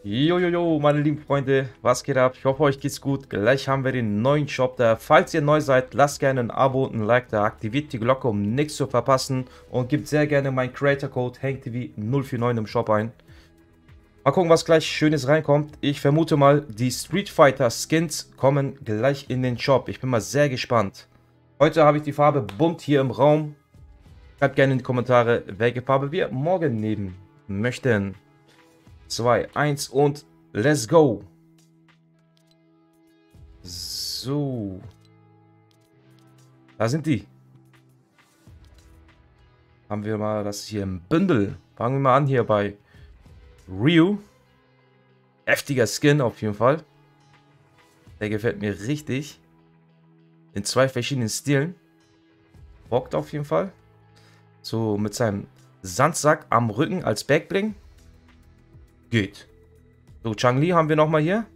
Jojojo, meine lieben Freunde, was geht ab? Ich hoffe, euch geht's gut. Gleich haben wir den neuen Shop da. Falls ihr neu seid, lasst gerne ein Abo und ein Like da. Aktiviert die Glocke, um nichts zu verpassen. Und gebt sehr gerne meinen Creator Code HankTV049 im Shop ein. Mal gucken, was gleich Schönes reinkommt. Ich vermute mal, die Street Fighter Skins kommen gleich in den Shop. Ich bin mal sehr gespannt. Heute habe ich die Farbe bunt hier im Raum. Schreibt gerne in die Kommentare, welche Farbe wir morgen nehmen möchten. 2, 1 und let's go. So. Da sind die. Haben wir mal das hier im Bündel. Fangen wir mal an hier bei Ryu. Heftiger Skin auf jeden Fall. Der gefällt mir richtig. In 2 verschiedenen Stilen. Bockt auf jeden Fall. So mit seinem Sandsack am Rücken als Backbling. Geht. So, Chang-Li haben wir nochmal hier.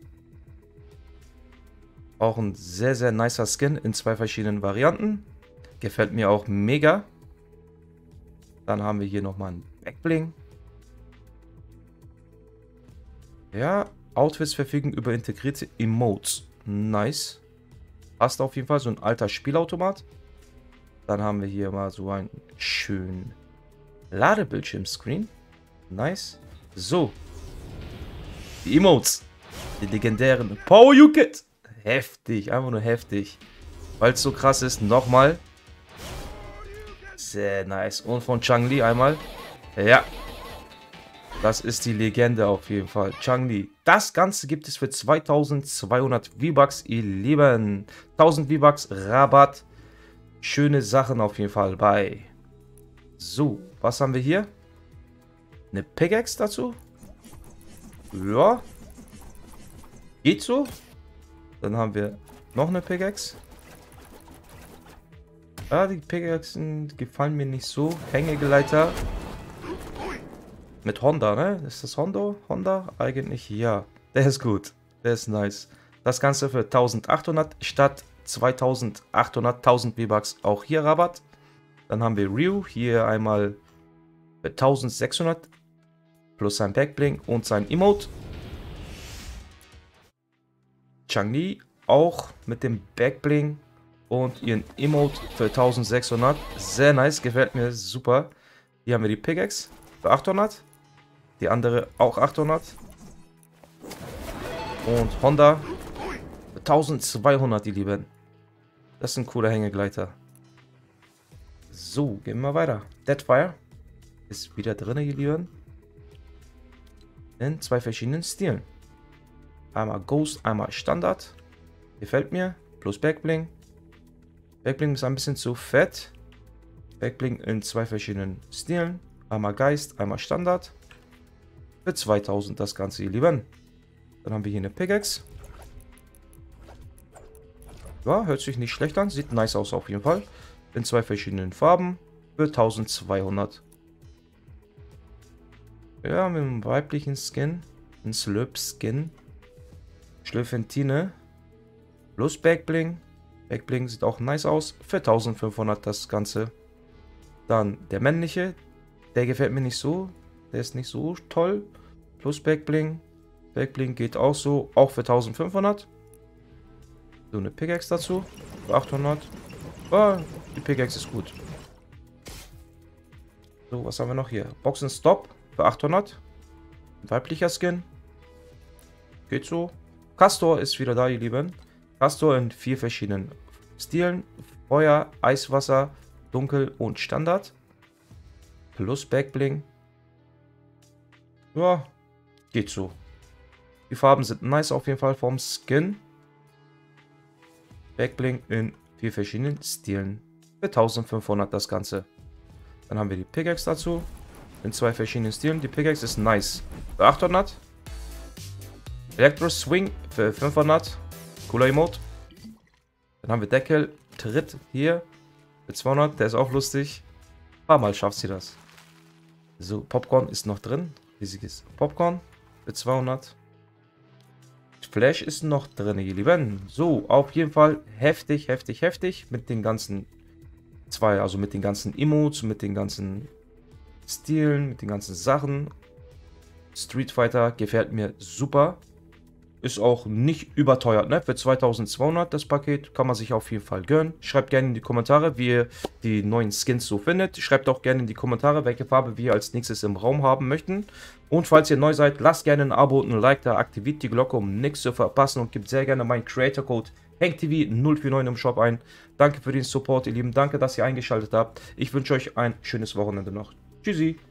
Auch ein sehr, sehr nicer Skin in 2 verschiedenen Varianten. Gefällt mir auch mega. Dann haben wir hier nochmal einen Backbling. Ja, Outfits verfügen über integrierte Emotes. Nice. Passt auf jeden Fall, so ein alter Spielautomat. Dann haben wir hier mal so einen schönen Ladebildschirmscreen. Nice. So. Die Emotes. Die legendären Power You-Kit. Heftig. Einfach nur heftig. Weil es so krass ist. Nochmal. Sehr nice. Und von Chang-Li einmal. Ja. Das ist die Legende auf jeden Fall. Chang-Li. Das Ganze gibt es für 2200 V-Bucks, ihr Lieben. 1000 V-Bucks Rabatt. Schöne Sachen auf jeden Fall bei. So. Was haben wir hier? Eine Pickaxe dazu. Ja. Geht so. Dann haben wir noch eine Pickaxe. Ah, die Pickaxen gefallen mir nicht so. Hängegleiter. Mit Honda, ne? Ist das Honda? Honda? Eigentlich ja. Der ist gut. Der ist nice. Das Ganze für 1800 statt 2800. 1000 V-Bucks. Auch hier Rabatt. Dann haben wir Ryu. Hier einmal für 1600. Plus sein Backbling und sein Emote. Chang-Li auch mit dem Backbling und ihren Emote für 1600. Sehr nice, gefällt mir super. Hier haben wir die Pickaxe für 800. Die andere auch 800. Und Honda für 1200, die Lieben. Das ist ein cooler Hängegleiter. So, gehen wir weiter. Deadfire ist wieder drin, die Lieben. In 2 verschiedenen Stilen. Einmal Ghost, einmal Standard. Gefällt mir. Plus Backbling. Backbling ist ein bisschen zu fett. Backbling in 2 verschiedenen Stilen. Einmal Geist, einmal Standard. Für 2000 das Ganze, ihr Lieben. Dann haben wir hier eine Pickaxe. Ja, hört sich nicht schlecht an. Sieht nice aus auf jeden Fall. In 2 verschiedenen Farben. Für 1200. Ja, mit einem weiblichen Skin. Ein Slurp-Skin. Schlürfentine. Plus Backbling. Backbling sieht auch nice aus. Für 1500 das Ganze. Dann der männliche. Der gefällt mir nicht so. Der ist nicht so toll. Plus Backbling. Backbling geht auch so. Auch für 1500. So eine Pickaxe dazu. Für 800. Oh, die Pickaxe ist gut. So, was haben wir noch hier? Boxen Stop. Für 800. Ein weiblicher Skin. Geht so. Castor ist wieder da, ihr Lieben. Castor in 4 verschiedenen Stilen. Feuer, Eiswasser, Dunkel und Standard. Plus Backbling. Ja, geht so. Die Farben sind nice auf jeden Fall vom Skin. Backbling in 4 verschiedenen Stilen. Für 1500 das Ganze. Dann haben wir die Pickaxe dazu. In 2 verschiedenen Stilen. Die Pickaxe ist nice. Für 800. Electro Swing für 500. Cooler Emote. Dann haben wir Deckel. Tritt hier. Für 200. Der ist auch lustig. Ein paar Mal schafft sie das. So, Popcorn ist noch drin. Riesiges Popcorn. Für 200. Flash ist noch drin, ihr Lieben. So, auf jeden Fall heftig, heftig, heftig. Mit den ganzen also mit den ganzen Emotes, mit den ganzen Stilen, mit den ganzen Sachen. Street Fighter gefällt mir super. Ist auch nicht überteuert, ne? Für 2200 das Paket kann man sich auf jeden Fall gönnen. Schreibt gerne in die Kommentare, wie ihr die neuen Skins so findet. Schreibt auch gerne in die Kommentare, welche Farbe wir als nächstes im Raum haben möchten. Und falls ihr neu seid, lasst gerne ein Abo und ein Like da, aktiviert die Glocke, um nichts zu verpassen und gebt sehr gerne meinen Creator Code HankTV049 im Shop ein. Danke für den Support, ihr Lieben. Danke, dass ihr eingeschaltet habt. Ich wünsche euch ein schönes Wochenende noch. Tschüssi.